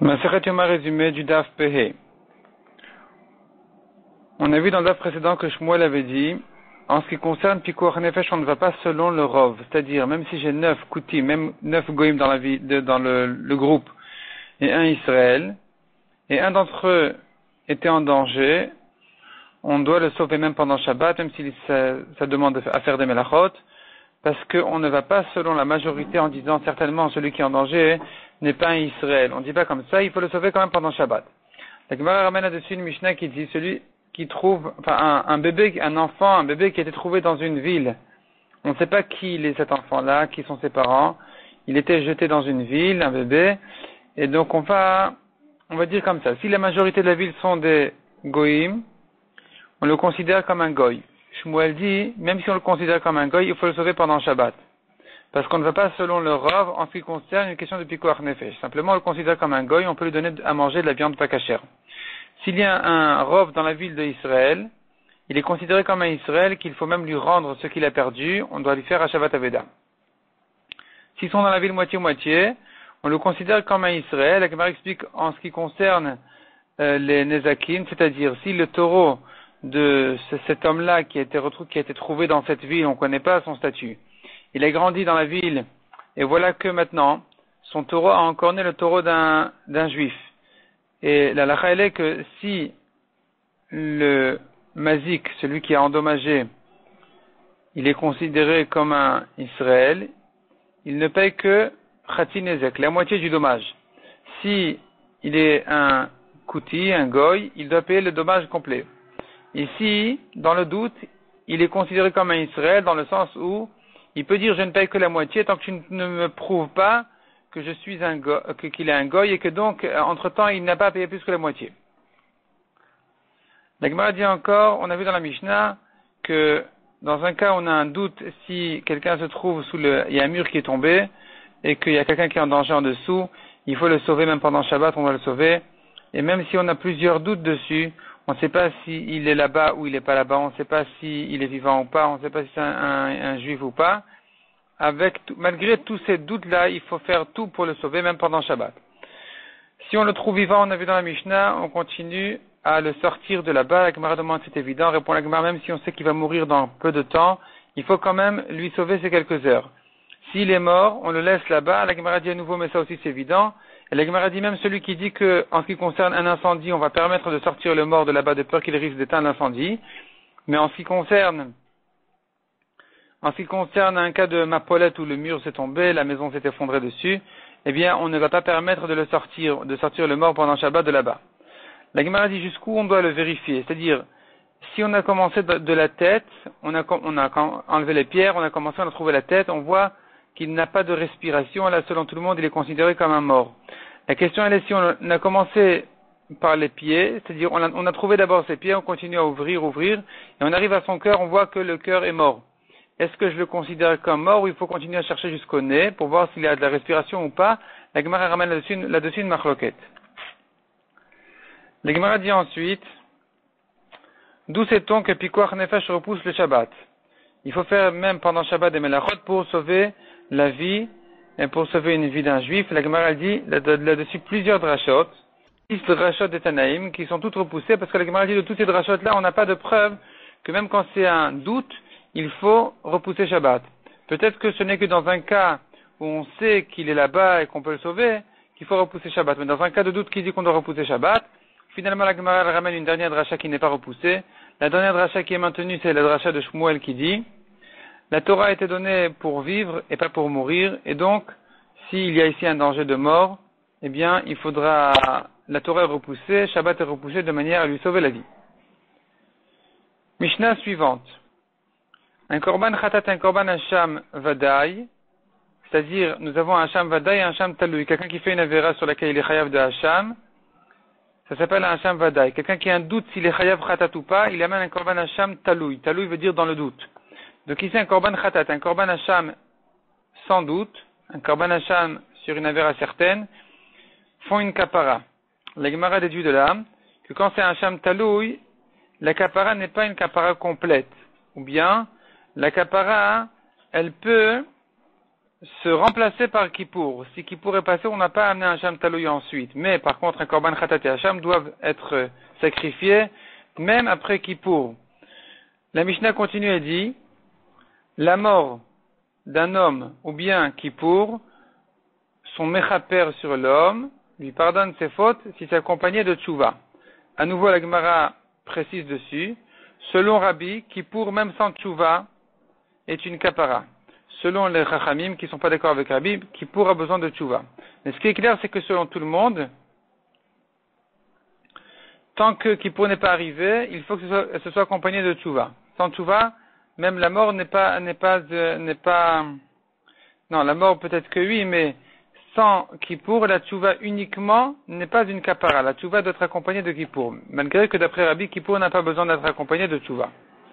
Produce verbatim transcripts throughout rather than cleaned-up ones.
Masechet Yoma résumé du Daf Pehe. On a vu dans le Daf précédent que Shmuel avait dit, en ce qui concerne Pikuach Nefesh, on ne va pas selon le Rov, c'est-à-dire même si j'ai neuf Koutim, même neuf Goïm dans la vie, de, dans le, le groupe, et un Israël, et un d'entre eux était en danger, on doit le sauver même pendant Shabbat, même si ça, ça demande à faire des melachot, parce qu'on ne va pas selon la majorité en disant certainement celui qui est en danger n'est pas un Israël. On ne dit pas comme ça, il faut le sauver quand même pendant Shabbat. La Gemara ramène là-dessus une Mishnah qui dit celui qui trouve, enfin un, un bébé, un enfant, un bébé qui a été trouvé dans une ville. On ne sait pas qui il est cet enfant-là, qui sont ses parents. Il était jeté dans une ville, un bébé, et donc on va, on va dire comme ça. Si la majorité de la ville sont des goïm, on le considère comme un goy. Shmuel dit, même si on le considère comme un goy, il faut le sauver pendant Shabbat. Parce qu'on ne va pas selon le Rav en ce qui concerne une question de Pikuach Nefesh. Simplement, on le considère comme un goy, on peut lui donner à manger de la viande pas cachère. S'il y a un Rav dans la ville d'Israël, il est considéré comme un Israël qu'il faut même lui rendre ce qu'il a perdu, on doit lui faire à Shabbat Aveda. S'ils sont dans la ville moitié-moitié, on le considère comme un Israël. La Gemara explique en ce qui concerne euh, les Nezakim, c'est-à-dire si le taureau de ce, cet homme-là qui a été retrouvé, qui a été trouvé dans cette ville, on ne connaît pas son statut. Il a grandi dans la ville, et voilà que maintenant, son taureau a encore né le taureau d'un, d'un juif. Et la lacha, elle est que si le mazik, celui qui a endommagé, il est considéré comme un Israël, il ne paye que Chati Nezek, la moitié du dommage. Si il est un Kouti, un Goy, il doit payer le dommage complet. Ici, dans le doute, il est considéré comme un Israël dans le sens où il peut dire je ne paye que la moitié tant que tu ne me prouves pas que je suis un go, que, qu'il est un goy et que donc entre temps il n'a pas à payer plus que la moitié. La Gemara dit encore, on a vu dans la Mishnah que dans un cas on a un doute si quelqu'un se trouve sous le, il y a un mur qui est tombé et qu'il y a quelqu'un qui est en danger en dessous, il faut le sauver même pendant Shabbat, on va le sauver. Et même si on a plusieurs doutes dessus, on ne sait pas s'il est là-bas ou il n'est pas là-bas, on ne sait pas s'il est vivant ou pas, on ne sait pas si c'est un, un, un juif ou pas. Avec tout, malgré tous ces doutes-là, il faut faire tout pour le sauver, même pendant Shabbat. Si on le trouve vivant, on a vu dans la Mishnah, on continue à le sortir de là-bas. La Gemara demande, c'est évident, répond la Gemara, même si on sait qu'il va mourir dans peu de temps, il faut quand même lui sauver ces quelques heures. S'il est mort, on le laisse là-bas. La Gemara dit à nouveau, mais ça aussi c'est évident. Et la Gemara dit même celui qui dit que, en ce qui concerne un incendie, on va permettre de sortir le mort de là-bas de peur qu'il risque d'éteindre l'incendie. Mais en ce qui concerne, en ce qui concerne un cas de mapolette où le mur s'est tombé, la maison s'est effondrée dessus, eh bien, on ne va pas permettre de le sortir, de sortir le mort pendant Shabbat de là-bas. La Gemara dit jusqu'où on doit le vérifier. C'est-à-dire, si on a commencé de, de la tête, on a, on a enlevé les pierres, on a commencé à trouver la tête, on voit qu'il n'a pas de respiration, là, selon tout le monde, il est considéré comme un mort. La question, elle est si on a commencé par les pieds, c'est-à-dire, on a, on a trouvé d'abord ses pieds, on continue à ouvrir, ouvrir, et on arrive à son cœur, on voit que le cœur est mort. Est-ce que je le considère comme mort ou il faut continuer à chercher jusqu'au nez pour voir s'il y a de la respiration ou pas? La Gemara ramène là-dessus, là-dessus une machloket. La Gemara dit ensuite, d'où sait-on que Pikuach Nefesh repousse le Shabbat? Il faut faire même pendant Shabbat des melachot pour sauver la vie et pour sauver une vie d'un juif. La Gemara dit là-dessus plusieurs drachot, six drachot de Tanaïm qui sont toutes repoussées parce que la Gemara dit de toutes ces drachot là, on n'a pas de preuve que même quand c'est un doute, il faut repousser Shabbat. Peut-être que ce n'est que dans un cas où on sait qu'il est là-bas et qu'on peut le sauver, qu'il faut repousser Shabbat. Mais dans un cas de doute qui dit qu'on doit repousser Shabbat, finalement la Gemara ramène une dernière dracha qui n'est pas repoussée. La dernière dracha qui est maintenue, c'est la dracha de Shmuel qui dit la Torah a été donnée pour vivre et pas pour mourir, et donc, s'il y a ici un danger de mort, eh bien, il faudra, la Torah est repoussée, Shabbat est repoussé de manière à lui sauver la vie. Mishnah suivante. Un korban khatat, un korban hacham vadaï, c'est-à-dire, nous avons un hacham vadaï et un hacham taloui. Quelqu'un qui fait une avéra sur laquelle il est chayav de hacham, ça s'appelle un hacham vadaï. Quelqu'un qui a un doute s'il est chayav khatat ou pas, il amène un korban hacham taloui. Taloui veut dire dans le doute. Donc ici, un korban khatat, un korban hacham sans doute, un korban hacham sur une avéra certaine, font une kapara. La Gemara déduit de là que quand c'est un hacham taloui, la kapara n'est pas une kapara complète. Ou bien, la kapara, elle peut se remplacer par Kippour. Si Kippour est passé, on n'a pas amené un Hacham Taloui ensuite. Mais par contre, un Korban Khatat et Hacham doivent être sacrifiés même après Kippour. La Mishnah continue et dit, la mort d'un homme ou bien Kippour sont mechaper sur l'homme, lui pardonne ses fautes si c'est accompagné de tchouva. À nouveau, la Gemara précise dessus, selon Rabbi, Kippour même sans tchouva est une kapara. Selon les Chachamim qui ne sont pas d'accord avec Rabbi, Kippour a besoin de tchouva. Mais ce qui est clair, c'est que selon tout le monde, tant que Kippour n'est pas arrivé, il faut que ce soit, ce soit accompagné de tchouva. Sans tchouva, même la mort n'est pas, n'est pas, euh, n'est pas, non, la mort peut-être que oui, mais sans Kippour, la tchouva uniquement n'est pas une kapara. La tchouva doit être accompagnée de Kippour. Malgré que d'après Rabbi, Kippour n'a pas besoin d'être accompagné de tchouva.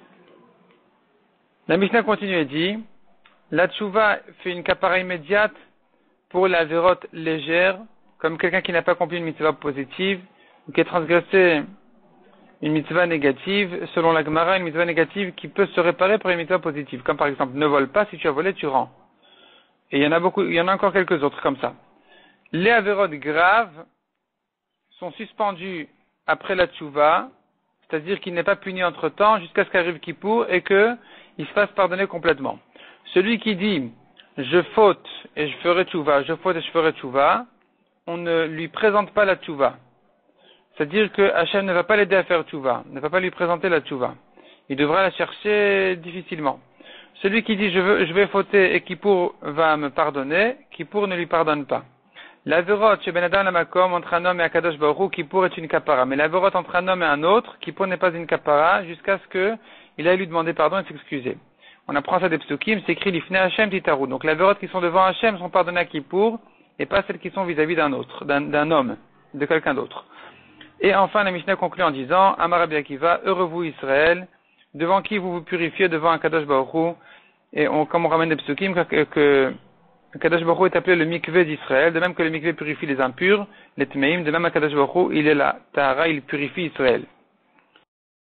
La Mishnah continue et dit, la tchouva fait une kapara immédiate pour la vérote légère, comme quelqu'un qui n'a pas accompli une mitzvah positive, ou qui a transgressé une mitzvah négative, selon la Gemara, une mitzvah négative qui peut se réparer par une mitzvah positive. Comme par exemple, ne vole pas, si tu as volé, tu rends. Et il y en a beaucoup, il y en a encore quelques autres comme ça. Les avérotes graves sont suspendus après la tchouva, c'est-à-dire qu'il n'est pas puni entre temps jusqu'à ce qu'arrive Kippour et qu'il se fasse pardonner complètement. Celui qui dit, je faute et je ferai tchouva, je faute et je ferai tchouva, on ne lui présente pas la tchouva. C'est-à-dire que Hachem ne va pas l'aider à faire tchouva, ne va pas lui présenter la tchouva. Il devra la chercher difficilement. Celui qui dit je, veux, je vais fauter et Kippour va me pardonner, Kippour ne lui pardonne pas. L'avérote chez Ben Adam Lamakom entre un homme et Akadosh Baruch Hu, Kippour est une kapara. Mais l'avérote entre un homme et un autre, Kippour n'est pas une kapara jusqu'à ce qu'il aille lui demander pardon et s'excuser. On apprend ça des psukim, c'est écrit l'ifne Hachem titarou. Donc l'avérote qui sont devant Hachem sont pardonnées à Kippour et pas celles qui sont vis-à-vis d'un autre, d'un, d'un homme, de quelqu'un d'autre. Et enfin, la Mishnah conclut en disant, Amar Rabbi Akiva, heureux vous Israël, devant qui vous vous purifiez, devant un Kadosh Baruch Hu. Et on, comme on ramène des psukim, que, que Kadosh Baruch Hu est appelé le mikveh d'Israël, de même que le mikveh purifie les impurs, les tmeim, de même à Kadosh Baruch Hu, il est la tahara, il purifie Israël.